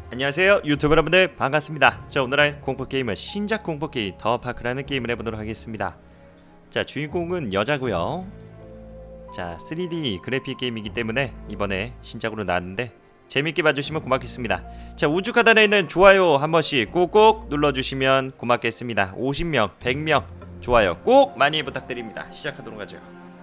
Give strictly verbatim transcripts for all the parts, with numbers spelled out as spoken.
안녕하세요 유튜브 여러분들 반갑습니다. 자, 오늘의 공포게임은 신작 공포게임 더 파크라는 게임을 해보도록 하겠습니다. 자, 주인공은 여자고요. 자, 쓰리디 그래픽 게임이기 때문에 이번에 신작으로 나왔는데 재밌게 봐주시면 고맙겠습니다. 자, 우측 하단에 있는 좋아요 한 번씩 꼭꼭 눌러주시면 고맙겠습니다. 오십 명, 백 명 좋아요 꼭 많이 부탁드립니다. 시작하도록 하죠.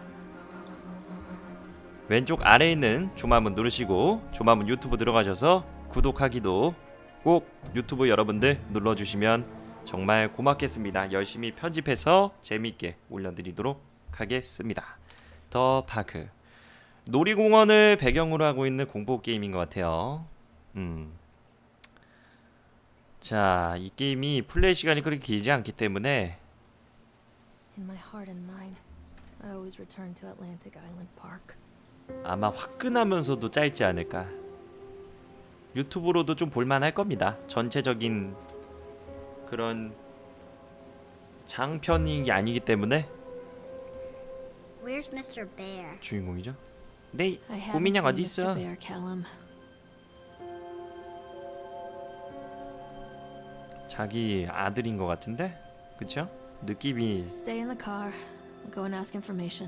왼쪽 아래에 있는 조마문 누르시고 조마문 유튜브 들어가셔서 구독하기도 꼭 유튜브 여러분들 눌러주시면 정말 고맙겠습니다. 열심히 편집해서 재밌게 올려드리도록 하겠습니다. 더 파크 놀이공원을 배경으로 하고 있는 공포게임인 것 같아요. 음. 자, 이 게임이 플레이 시간이 그렇게 길지 않기 때문에 아마 화끈하면서도 짧지 않을까. 유튜브로도 좀 볼만할 겁니다. 전체적인 그런 장편이 아니기 때문에. Where's mister Bear? 주인공이죠. 네, 고민양 어디 있어? 자기 아들인 것 같은데, 그쵸? 느낌이. Stay in the car. I'll go and ask information.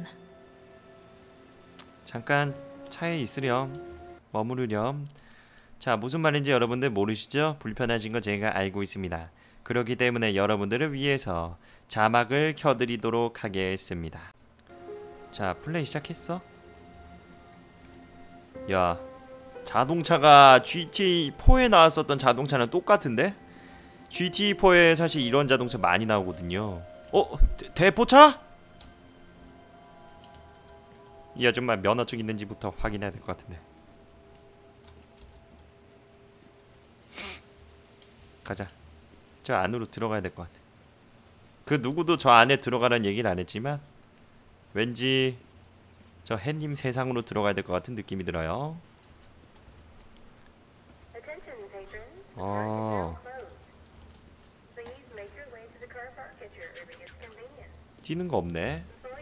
잠깐 차에 있으렴, 머무르렴. 자, 무슨 말인지 여러분들 모르시죠? 불편하신 거 제가 알고 있습니다. 그렇기 때문에 여러분들을 위해서 자막을 켜드리도록 하겠습니다. 자, 플레이 시작했어? 야, 자동차가 지티에이 포에 나왔었던 자동차는 똑같은데? 지티에이 포에 사실 이런 자동차 많이 나오거든요. 어? 대, 대포차? 이 아줌마 면허증 있는지부터 확인해야 될 것 같은데. 가자. 저 안으로 들어가야 될 것 같아. 그 누구도 저 안에 들어가라는 얘기를 안 했지만 왠지 저 햇님 세상으로 들어가야 될 것 같은 느낌이 들어요. 어. 뛰는 거 없네.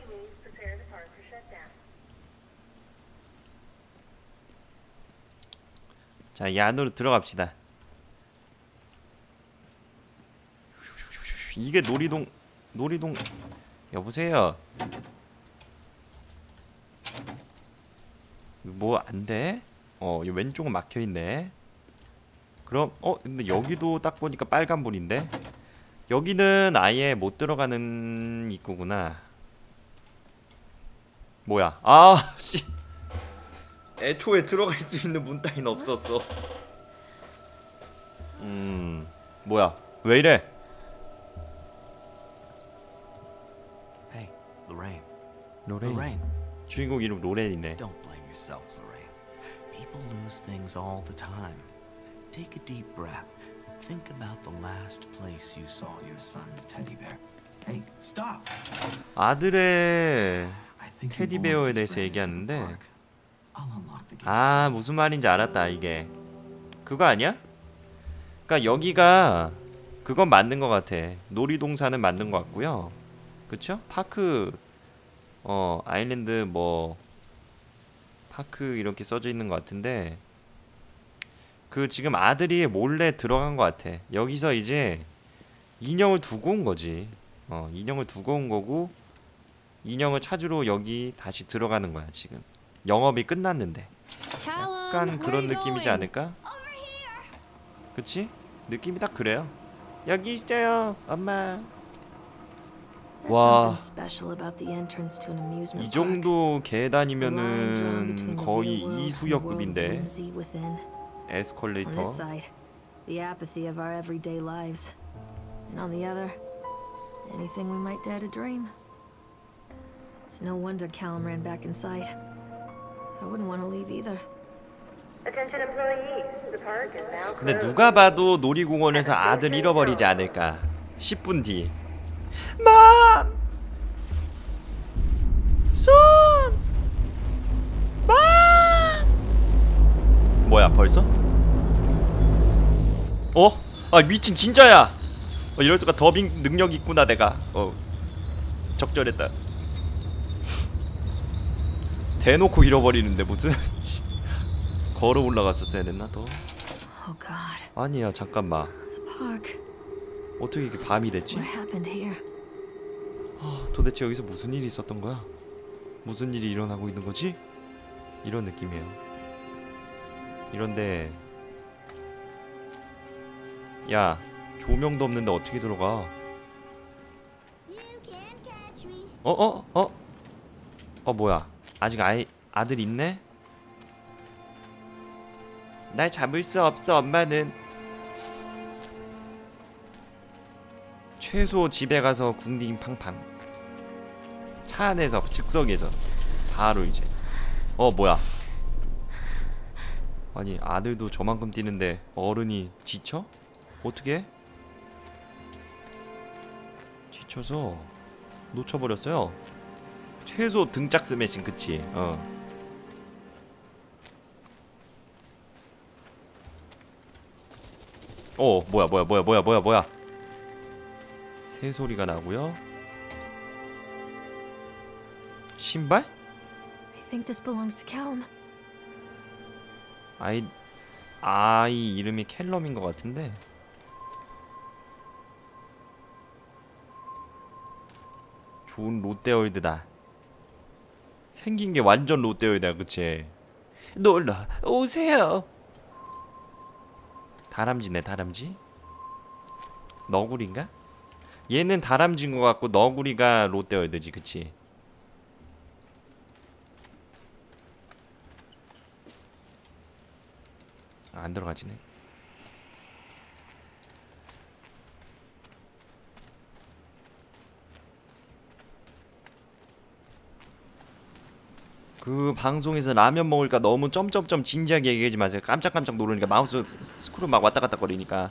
자, 이 안으로 들어갑시다. 이게 놀이동, 놀이동, 여보세요? 뭐 안 돼? 어, 이 왼쪽은 막혀있네. 그럼, 어, 근데 여기도 딱 보니까 빨간불인데? 여기는 아예 못 들어가는 입구구나. 뭐야? 아, 씨. 애초에 들어갈 수 있는 문 따윈 없었어. 음, 뭐야? 왜 이래? Lorraine. 로레인. Lorraine. 주인공 이름 로렌이네. Don't blame yourself, Lorraine. People lose things all the time. Take a deep breath and think about the last place you saw your son's teddy bear. Hey, stop. 아들의 I think 테디베어에 대해서 얘기하는데, 아, 무슨 말인지 알았다. 이게 그거 아니야? 그러니까 여기가 그건 맞는 것 같아. 놀이동산은 맞는 것 같고요. 그쵸? 파크, 어, 아일랜드 뭐 파크 이렇게 써져 있는 것 같은데, 그 지금 아들이 몰래 들어간 것 같아. 여기서 이제 인형을 두고 온 거지. 어, 인형을 두고 온 거고 인형을 찾으러 여기 다시 들어가는 거야. 지금 영업이 끝났는데 약간 그런 느낌이지 않을까? 그치? 느낌이 딱 그래요. 여기 있어요, 엄마. 와, 이 정도 계단이면은 거의 이수역급인데. 에스컬레이터. The apathy of our everyday lives, and on the other, anything we might dare to dream. It's no wonder Callum ran back inside. I wouldn't want to leave either. 근데 누가 봐도 놀이공원에서 아들 잃어버리지 않을까. 십 분 뒤. 맘! 손! 맘! 뭐야, 벌써? 어? 아, 미친, 진짜야! 어, 이럴 수가. 더빙 능력 있구나, 내가. 어, 적절했다. 대놓고 잃어버리는데 무슨. 걸어 올라갔었어야 됐나 더? Oh God. 아니야 잠깐만. The park. 어떻게 이게 밤이 됐지? What happened here? 아, 도대체 여기서 무슨 일이 있었던 거야? 무슨 일이 일어나고 있는 거지? 이런 느낌이에요. 이런데 야 조명도 없는데 어떻게 들어가? You can't catch me. 어? 어? 어? 어 뭐야 아직 아이 아들 있네? 날 잡을 수 없어 엄마는. 최소 집에 가서 궁딩 팡팡. 차 안에서 즉석에서 바로 이제 어 뭐야 아니 아들도 저만큼 뛰는데 어른이 지쳐? 어떻게? 지쳐서 놓쳐버렸어요. 최소 등짝 스매싱 그치? 어. 어 뭐야 뭐야 뭐야 뭐야 뭐야 뭐야 새 소리가 나고요. 신발? I think this belongs to Callum. 아이 아이 이름이 캘럼인 것 같은데. 좋은 롯데월드다. 생긴 게 완전 롯데월드야, 그치? 놀러 오세요. 다람쥐네, 다람쥐. 너구리인가? 얘는 다람쥐인 것 같고 너구리가 롯데월드지, 그치? 아, 안 들어가지네. 그 방송에서 라면 먹을까 너무 점점점 진지하게 얘기하지 마세요. 깜짝깜짝 놀라니까 마우스 스크롤 막 왔다 갔다 거리니까.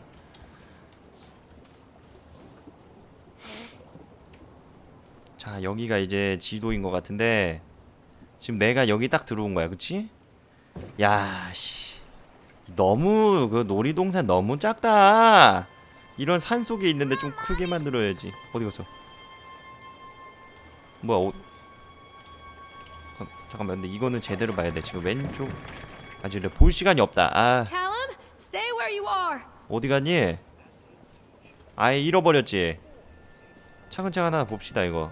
자, 여기가 이제 지도인 것 같은데 지금 내가 여기 딱 들어온 거야, 그치? 야, 씨, 너무 그 놀이동산 너무 작다. 이런 산 속에 있는데 좀 크게 만들어야지. 어디 갔어? 뭐야? 어... 어, 잠깐만, 근데 이거는 제대로 봐야 돼. 지금 왼쪽 아직 볼 시간이 없다. 아, Callum, stay where you are. 어디 갔니? 아예 잃어버렸지. 차근차근 하나 봅시다 이거.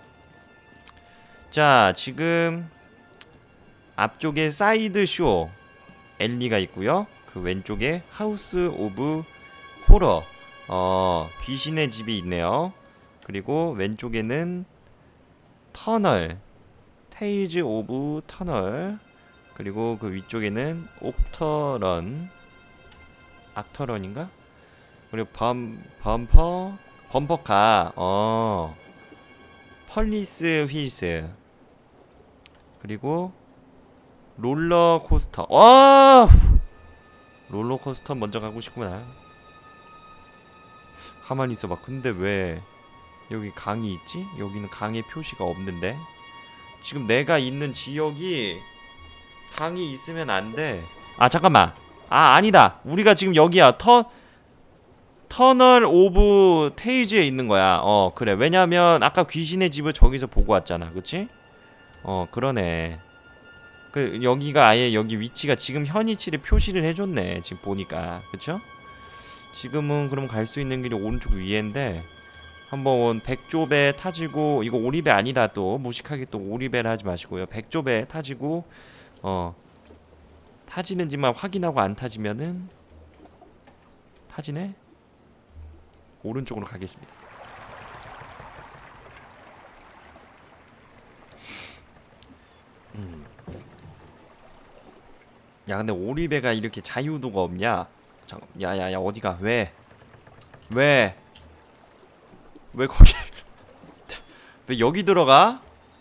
자, 지금 앞쪽에 사이드 쇼 엘리가 있고요. 그 왼쪽에 하우스 오브 호러, 어 귀신의 집이 있네요. 그리고 왼쪽에는 터널, 테이즈 오브 터널. 그리고 그 위쪽에는 옥터런, 악터런인가? 그리고 범 범퍼 범퍼카, 어 펄리스 휠스. 그리고 롤러코스터. 와! 롤러코스터 먼저 가고 싶구나. 가만히 있어봐. 근데 왜 여기 강이 있지? 여기는 강의 표시가 없는데. 지금 내가 있는 지역이 강이 있으면 안 돼. 아 잠깐만. 아 아니다. 우리가 지금 여기야. 터 터널 오브 테이즈에 있는 거야. 어 그래. 왜냐면 아까 귀신의 집을 저기서 보고 왔잖아. 그치? 어 그러네. 그 여기가 아예 여기 위치가 지금 현 위치를 표시를 해줬네. 지금 보니까. 그쵸? 지금은 그럼 갈 수 있는 길이 오른쪽 위에인데 한번 백조배 타지고, 이거 오리배 아니다. 또 무식하게 또 오리배를 하지 마시고요. 백조배 타지고 어 타지는지만 확인하고 안 타지면은 타지네? 오른쪽으로 가겠습니다. 음. 야 근데 오리배가 이렇게 자유도가 없냐? 잠깐, 야야야 어디가? 왜? 왜? 왜 거기? 왜 여기 들어가?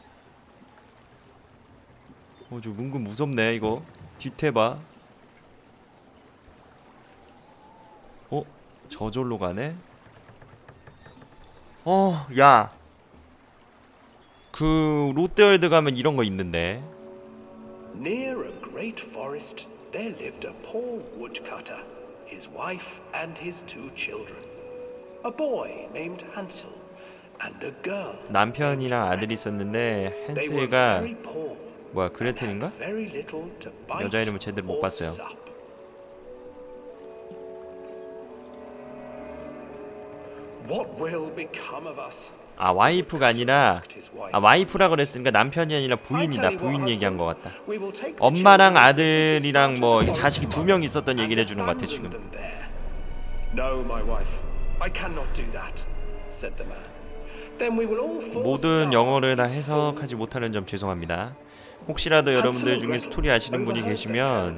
어, 저 은근 무섭네 이거. 뒤태봐. 어? 저절로 가네? 어, 야. 그 롯데월드 가면 이런 거 있는데. Near a great forest, there lived a poor woodcutter, his wife and his two children. A boy named Hansel and a girl. 남편이랑 아들이 있었는데 They were 헨슬가 very poor 뭐야 and 그레텔인가? had very little to bite 여자 이름을 제대로 못 or 봤어요. sup. What will become of us? 아 와이프가 아니라 아 와이프라 그랬으니까 남편이 아니라 부인이다. 부인 얘기한 것 같다. 엄마랑 아들이랑 뭐 자식이 두 명 있었던 얘기를 해주는 것 같아 지금. No, my wife. I cannot do that, said the man. Then we will all fall 모든 영어를 다 해석하지 못하는 점 죄송합니다. 혹시라도 여러분들 중에 스토리 아시는 분이 계시면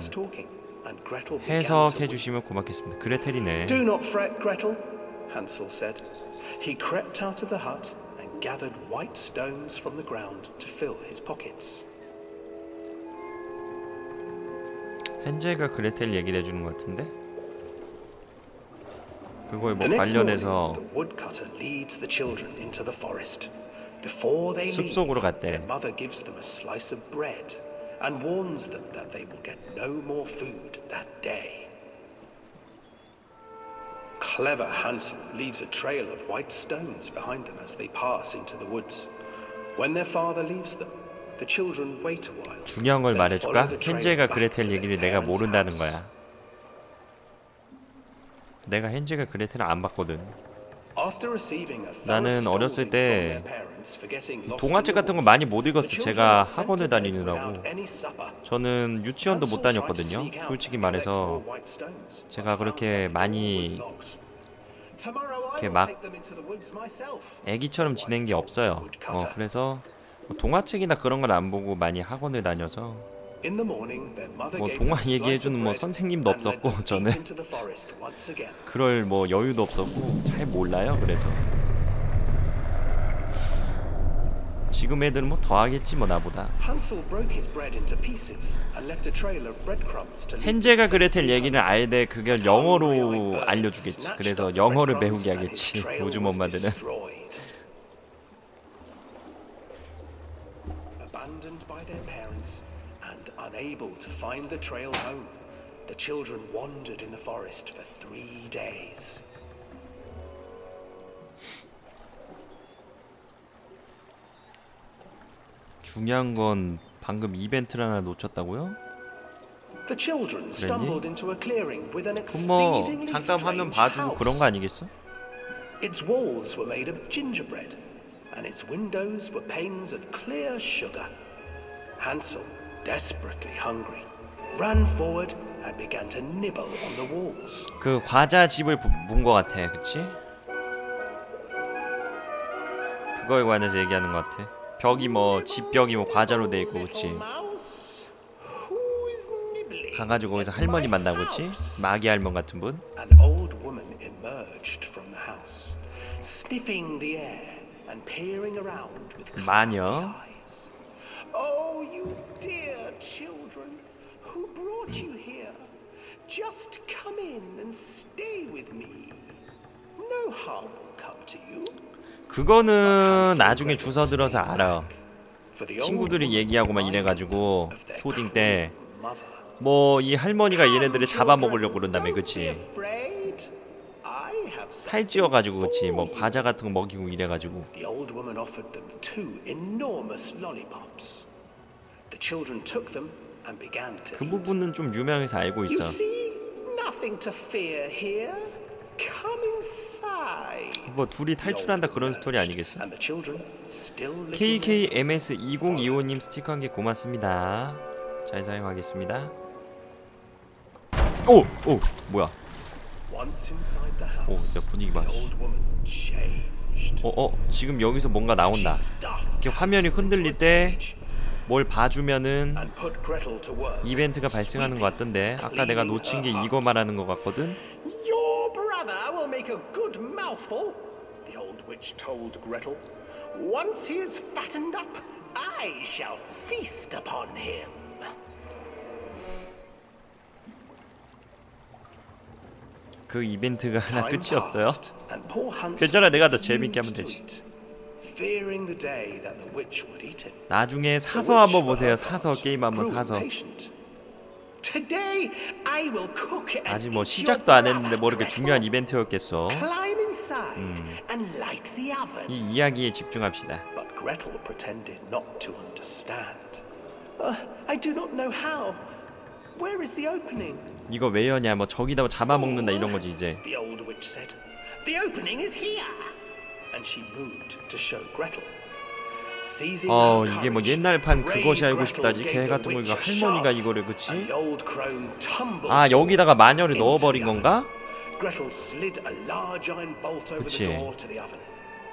해석해 주시면 고맙겠습니다. 그레텔이네. Do not fret, Gretel, Hansel said. He crept out of the hut and gathered white stones from the ground to fill his pockets. 헨젤과 그레텔 얘기를 해주는 것 같은데? 그거에 뭐 The next morning, 관련해서 the woodcutter leads the children into the forest. Before they leave, 숲속으로 갔대. their mother gives them a slice of bread and warns them that they will get no more food that day. Clever Hansel leaves a trail of white stones behind them as they pass into the woods. When their father leaves them, the children wait a while. 중요한 걸 then 말해줄까? follow the trail 헨젤과 back 그레텔 to their 얘기를 내가 parents' 모른다는 house. 거야. 내가 헨젤과 그레텔을 안 봤거든. After receiving a 나는 thorough 어렸을 scolding 때 from their parents for getting lost 동화책 in the 같은 거 woods, 많이 못 읽었어. the 제가 children were 학원을 sent to bed 다니느라고. without any supper. 저는 유치원도 못 Hansel tried to 다녔거든요. sneak out 솔직히 and collect 말해서 more white stones, 제가 but 그렇게 found that the door 많이 was locked. Tomorrow I 이렇게 will 막 take them into the woods myself. 애기처럼 지낸 게 없어요. 어 그래서 뭐 동화책이나 그런 걸 안 보고 많이 학원을 다녀서 In the morning, their mother 뭐 gave 동화 them a slice 얘기해주는 of 뭐 bread 선생님도 and led 없었고 them 저는 deep into the forest once again. 그럴 뭐 여유도 없었고 잘 몰라요. 그래서 지금 애들은 뭐 더 하겠지 뭐 나보다. Hansel broke his bread into pieces and left a trail of breadcrumbs to lead 헨젤과 them 그레텔 safely 얘기는 home. 알되 그걸 영어로 알려주겠지. 그래서 영어를 배우게 하겠지. 요즘 엄마들은. Abandoned by their parents and unable to find the trail home, the children wandered in the forest for three days. 중요한 건 방금 이벤트를 하나 놓쳤다고요? The children stumbled into a clearing with an 그럼 뭐 exceedingly 잠깐 화면 strange 봐주고 house. 그런 거 아니겠어? Its walls were made of gingerbread, and its windows were panes of clear sugar. Hansel, desperately hungry, ran forward and began to nibble on the walls. 그 과자 집을 본 거 같아, 그치? 그거에 관해서 얘기하는 거 같아. 벽이 뭐 집벽이 뭐 과자로 돼 있고, 그치? Mouse, who is nibbling 가가지고 거기서 at 할머니 my 만나고, 그치? house? 마귀 할멈 같은 분. An old woman emerged from the house, sniffing the air and peering around with 마녀. cloudy eyes. Oh, you dear children, who brought you here? Just come in and stay with me. No harm will come to you. 그거는 나중에 주워 들어서 알아. 친구들이 얘기하고 막 이래가지고 초딩 때 뭐 이 할머니가 얘네들을 잡아먹으려고 그런다며, 그치? 살찌워가지고, 그치? 뭐 과자 같은 거 먹이고 이래가지고. The old woman offered them two enormous lollipops. The children took them and began to 그 eat. 부분은 좀 유명해서 알고 You 있어. see, nothing to fear here. Come inside. 뭐 둘이 탈출한다 그런 스토리 아니겠어? And the children still licking 케이케이엠에스 이공이오님 스티커 한 개 고맙습니다. 잘 사용하겠습니다. 오! 오! 뭐야? Once inside the 오, house, 야 분위기 봐. the old woman changed. 어, 어, 지금 여기서 뭔가 나온다. 이렇게 화면이 흔들릴 때 뭘 봐주면은 And put Gretel to work. 이벤트가 발생하는 것 같던데 아까 내가 놓친 게 이거 말하는 것 같거든? Your brother will make a good mouthful, the old witch told Gretel. Once he is fattened up, I shall feast upon him. 그 이벤트가 하나 Time 끝이었어요? passed, and poor Hansel 괜찮아, 내가 더 재밌게 하면 refused 되지. to eat, fearing the day that the witch would eat him. 나중에 The 사서 witch, 한번 for 보세요. her 사서 part, 게임 한번 grew 사서. impatient. Today I will cook and 아직 뭐 eat 시작도 your 안 했는데 뭐 이렇게 brother, 중요한 Gretel. 이벤트였겠어. Climb inside and light the oven. 이 이야기에 집중합시다. But Gretel pretended not to understand. Uh, I do not know how. Where is the opening? 이거 왜 여냐, 뭐 저기다 잡아먹는다 이런 거지 이제. The old witch said. The opening is here. And she moved to show Gretel. Seizing 어 her 이게 뭐 courage, 옛날판 brave 그것이 알고 Gretel 싶다지 gave 개 the 같은 거 witch 이거 a 할머니가 shove, 이거를 and 그치? the old crone tumbled 아 여기다가 마녀를 into 넣어버린 the oven. 건가? Gretel slid a large iron bolt over 그치. the door to the oven.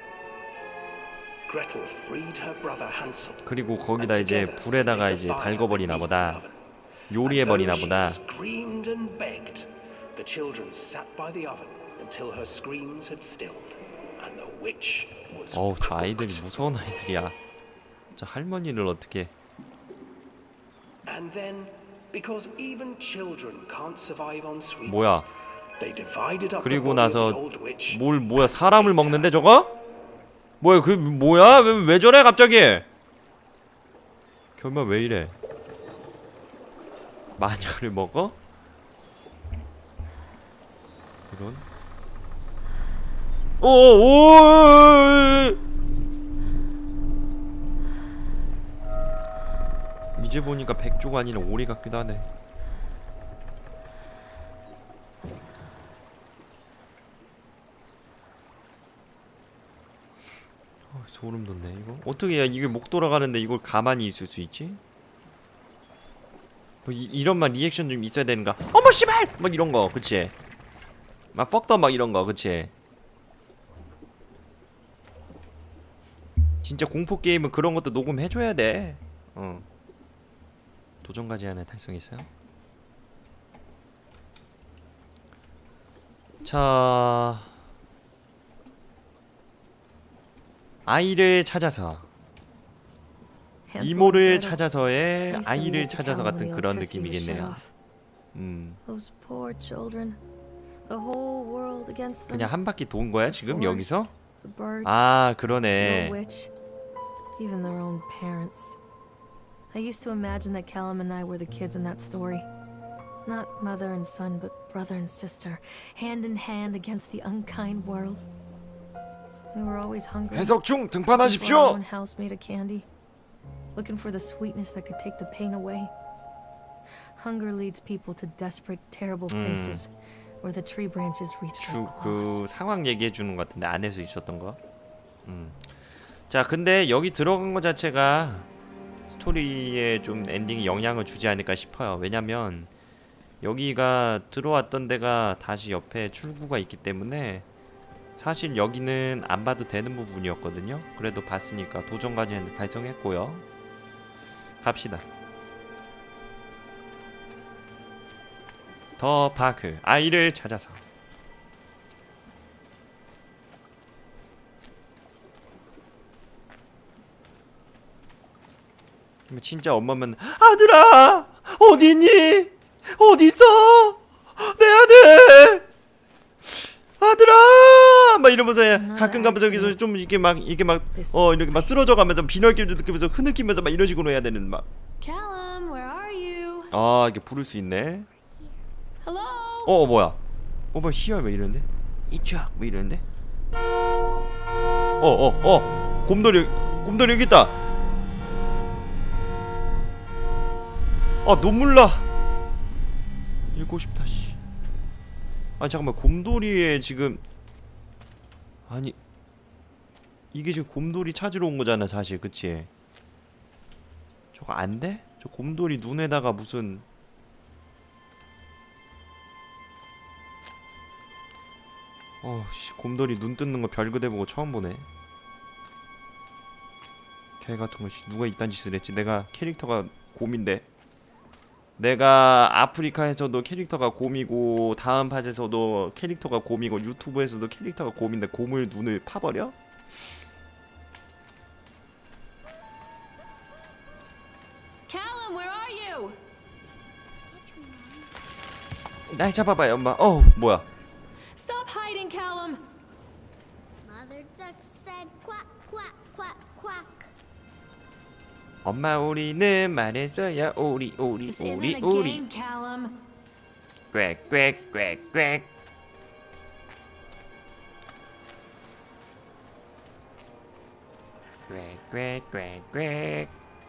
Gretel freed her brother Hansel. 그리고 거기다 and 이제 together 불에다가 lit a 이제 fire 달궈버리나 beneath 보다. the oven. 요리해버리나 And though 보다. she screamed and begged, the children sat by the oven until her screams had stilled, and the witch was 어우 저 아이들이 cooked. 무서운 아이들이야. 저 할머니를 어떻게? And then, because even children can't survive on sweets, 뭐야? they divided up the 그리고 body of 나서 the old witch. 뭘 뭐야 사람을 먹는데 저거? 뭐야 그 뭐야 왜, 왜 저래 갑자기? 결말 왜 이래? 마녀를 먹어? 이런? 오오 이제 보니까 백조가 아니라 오리 같기도 하네. 어, 소름 돋네 이거. 어떻게 야 이게 목 돌아가는데 이걸 가만히 있을 수 있지? 뭐 이, 이런 막 리액션 좀 있어야 되는가? 어머 씨발! 막 이런 거 그치? 막 퍽더 막 이런 거 그치? 진짜 공포 게임은 그런 것도 녹음해줘야 돼. 어. 도전까지 하나 달성했어요. 자, 아이를 찾아서 이모를 찾아서의 아이를 찾아서 같은 그런 느낌이겠네요. 음, Those poor children. The whole world against them. 그냥 한 바퀴 돈 거야 지금 The 여기서? forest, the birds, 아 the 그러네. witch, even their own parents. I used to imagine that Callum and I were the kids in that story. Not mother and son, but brother and sister, hand in hand against the unkind world. We were always hungry. 해석 중 Looking for our 등판하십시오. own house made of candy. Looking for the sweetness that could take the pain away. Hunger leads people to desperate, terrible places where the tree branches reach their claws. 그 상황 얘기해 주는 것 같은데 안에서 있었던 거. 음. 자, 근데 여기 들어간 것 자체가 스토리에 좀 엔딩에 영향을 주지 않을까 싶어요. 왜냐면 여기가 들어왔던 데가 다시 옆에 출구가 있기 때문에 사실 여기는 안 봐도 되는 부분이었거든요. 그래도 봤으니까 도전까지는 달성했고요. 갑시다. 더 파크 아이를 찾아서. 진짜 엄마면 아들아 어디 있니? 어디 있어? 내 아들 아들아 막 이러면서 가끔 가면서 여기서 좀 이렇게 막 이게 막 어 이렇게 막 쓰러져 가면서 비늘기도 느끼면서 흐느끼면서 막 이런 식으로 해야 되는 막 Callum, where are you? 아 이게 부를 수 있네. Hello? 어, 어 뭐야? 어 뭐야 히어 왜 이러는데? 이쪽 왜 이러는데? 어어 어, 어. 곰돌이 곰돌이 여기 있다. 아 눈물 나. 읽고 싶다 씨. 아니 잠깐만 곰돌이에 지금 아니 이게 지금 곰돌이 찾으러 온 거잖아 사실 그치? 저거 안 돼? 저 곰돌이 눈에다가 무슨 어씨 곰돌이 눈 뜯는 거 별그대 보고 처음 보네. 개 같은 거 씨, 누가 이딴 짓을 했지? 내가 캐릭터가 곰인데. 내가 아프리카에서도 캐릭터가 곰이고 다음 팟에서도 캐릭터가 곰이고 유튜브에서도 캐릭터가 곰인데 곰을 눈을 파버려? Callum, where are you? Catch me, Mom. 날 잡아봐요 엄마. 어우 뭐야? Stop hiding, Callum. Mother duck said quack, quack, quack, quack. 엄마 우리는 말했어요 오리 오리 This 오리 isn't a 오리 game, Callum. 꽥꽥꽥꽥 꽥꽥꽥꽥.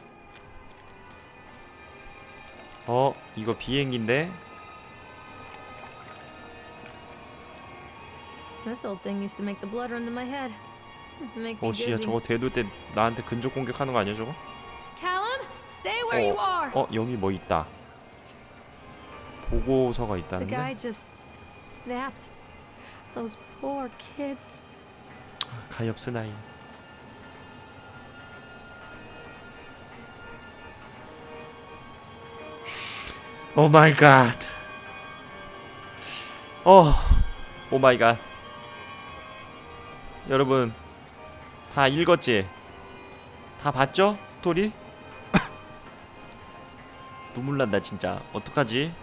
어 이거 비행기인데 This old thing used to make the blood run to my head. Make me 어 씨야 dizzy. 저거 대도 때 나한테 근접 공격하는 거 아니야 저거? Callum, stay where you are. 어 여기 뭐 있다. 보고서가 The 있다는데. guy just snapped. Those poor kids. 가엾 스나이. 오 마이 갓. 어. 오 마이 갓. 여러분 다 읽었지? 다 봤죠? 스토리? 눈물 난다 진짜. 어떡하지?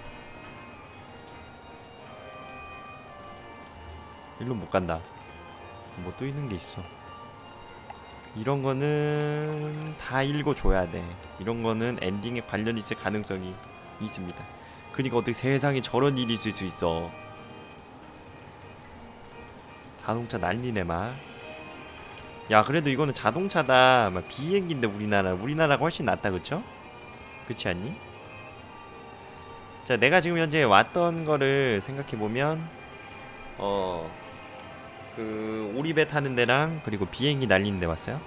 일로 못 간다. 뭐 또 있는 게 있어. 이런 거는 다 읽어줘야 돼. 이런 거는 엔딩에 관련 있을 가능성이 있습니다. 그니까 어떻게 세상에 저런 일이 있을 수 있어. 자동차 난리네 막. 야 그래도 이거는 자동차다. 막 비행기인데 우리나라 우리나라가 훨씬 낫다 그쵸? 그렇지 않니? 자 내가 지금 현재 왔던 거를 생각해보면 어... 그 오리배 타는 데랑 그리고 비행기 날리는 데 왔어요.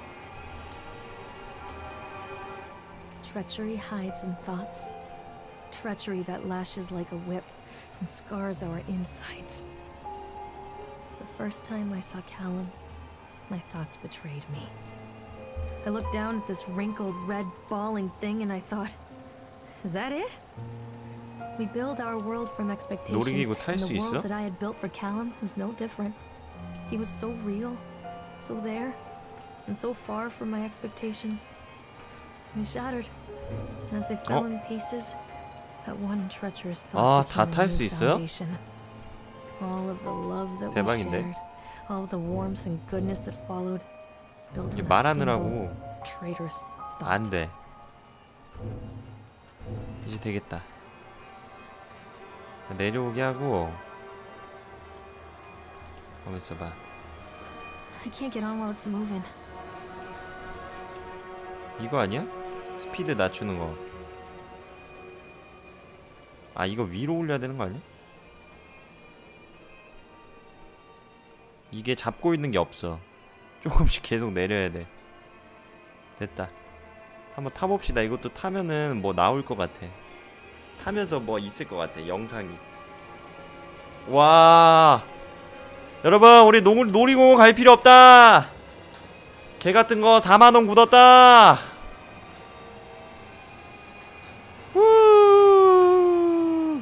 Treachery hides in thoughts. Treachery that lashes like a whip and scars our insides. The first time I saw Callum, my thoughts betrayed me. I looked down at this wrinkled, red, bawling thing and I thought, is that it? We build our world from expectations, 놀이기구 탈 and 수 the 있어? world that I had built for Callum was no different. He was so real, so there, and so far from my expectations. They shattered, and as they fell 어? in pieces, that one treacherous 아, thought 다 became 탈 a 수 new 있어요? foundation. All of the love that we 대박인데? shared, all of the warmth and goodness that followed, built 이게 on a 말하느라고 single traitorous thought. 안 돼. 이제 되겠다. 내려오게 하고 가만 있어봐. I can't get on while it's moving. 이거 아니야? 스피드 낮추는 거. 아 이거 위로 올려야 되는 거 아니야? 이게 잡고 있는 게 없어. 조금씩 계속 내려야 돼. 됐다. 한번 타봅시다. 이것도 타면은 뭐 나올 것 같아. 타면서 뭐 있을 것 같아. 영상이. 와 여러분 우리 노, 놀이공원 갈 필요 없다. 개 같은 거 사만 원 굳었다. 후.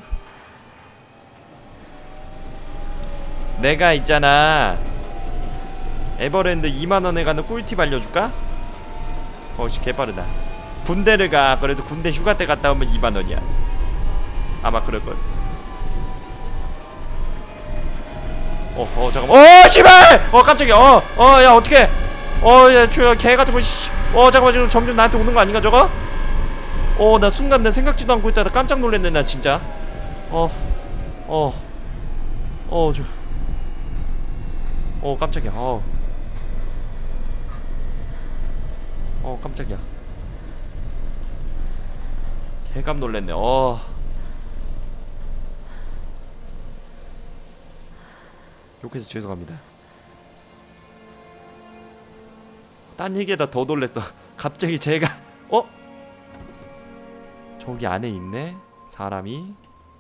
내가 있잖아 에버랜드 이만 원에 가는 꿀팁 알려줄까? 어씨 개빠르다. 군대를 가. 그래도 군대 휴가 때 갔다 오면 이만 원이야 아마 그럴걸. 어, 어, 잠깐만. 어, 씨발! 어, 깜짝이야. 어, 어, 야, 어떡해. 어, 야, 저, 개 같은 거, 씨. 어, 잠깐만, 지금 점점 나한테 오는 거 아닌가, 저거? 어, 나 순간 내 생각지도 않고 있다가 깜짝 놀랐네, 나 진짜. 어, 어, 어, 저. 어, 깜짝이야. 어. 어, 깜짝이야. 개깜 놀랐네, 어. 욕해서 죄송합니다. 딴 얘기에다 더 놀랬어. 갑자기 제가 어? 저기 안에 있네? 사람이?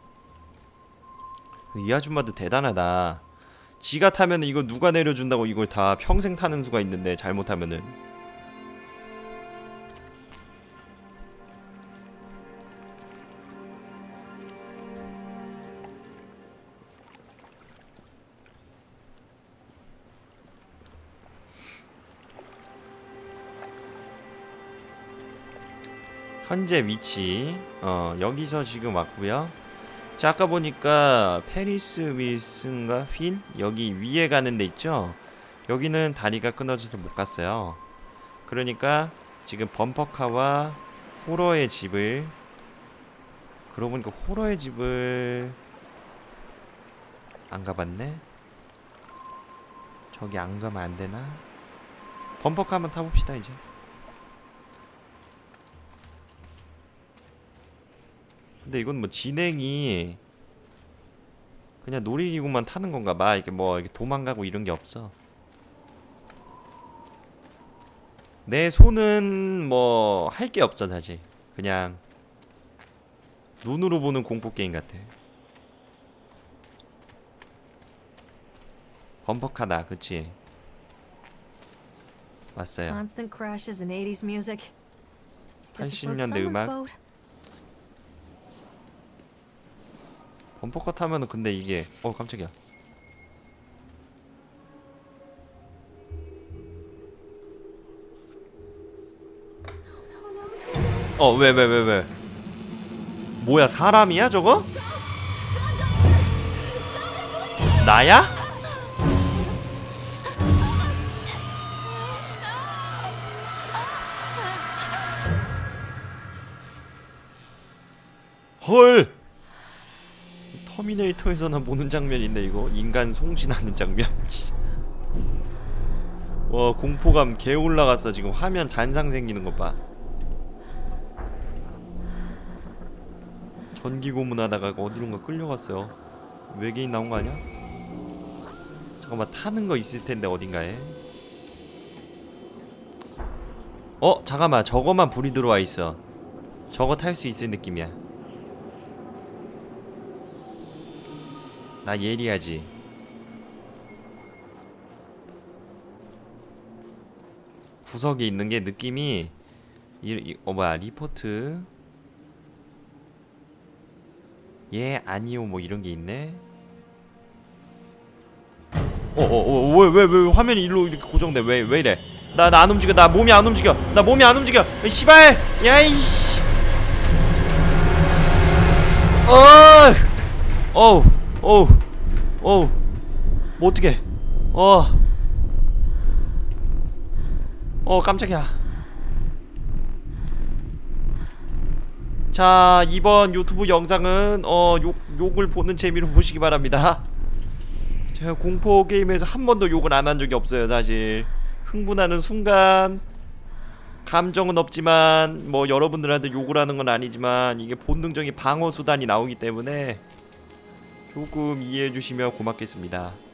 이 아줌마도 대단하다. 지가 타면은 이거 누가 내려준다고 이걸 다 평생 타는 수가 있는데 잘못하면은. 현재 위치 어 여기서 지금 왔고요. 자 아까 보니까 페리스 윌슨가 휠 여기 위에 가는 데 있죠. 여기는 다리가 끊어져서 못 갔어요. 그러니까 지금 범퍼카와 호러의 집을 그러고 보니까 호러의 집을 안 가봤네. 저기 안 가면 안 되나? 범퍼카 한번 타봅시다 이제. 근데 이건 뭐 진행이 그냥 놀이기구만 타는 건가 봐. 이게 뭐 이렇게 도망가고 이런 게 없어. 내 손은 뭐 할 게 없어 사실. 그냥 눈으로 보는 공포 게임 같아. 범퍼카다, 그치? 왔어요. Constant crashes and eighties music. Guess it 팔십 floats 년대 someone's 음악. boat. 범퍼카 타면은 근데 이게 어 깜짝이야. 어 왜 왜 왜 왜? 뭐야 사람이야 저거? 나야? 헐! 터미네이터에서나 보는 장면인데 이거 인간 송신하는 장면. 와 공포감 개 올라갔어. 지금 화면 잔상 생기는 것 봐. 전기 고문하다가 어디론가 끌려갔어요. 외계인 나온 거 아니야? 잠깐만 타는 거 있을 텐데 어딘가에. 어 잠깐만 저거만 불이 들어와 있어. 저거 탈 수 있을 느낌이야. 나 예리하지. 구석에 있는 게 느낌이 이, 이, 어 뭐야 리포트 예 아니요 뭐 이런 게 있네. 어어어 왜 왜 왜 화면이 일로 이렇게 고정돼. 왜 왜 이래. 나 나 안 움직여. 나 몸이 안 움직여. 나 몸이 안 움직여. 씨발 야이씨. 어 어우 어우 어우 뭐 어떡해. 어 어 깜짝이야. 자 이번 유튜브 영상은 어 욕, 욕을 보는 재미로 보시기 바랍니다. 제가 공포 게임에서 한 번도 욕을 안 한 적이 없어요 사실. 흥분하는 순간 감정은 없지만 뭐 여러분들한테 욕을 하는 건 아니지만 이게 본능적인 방어 수단이 나오기 때문에 조금 이해해 주시면 고맙겠습니다.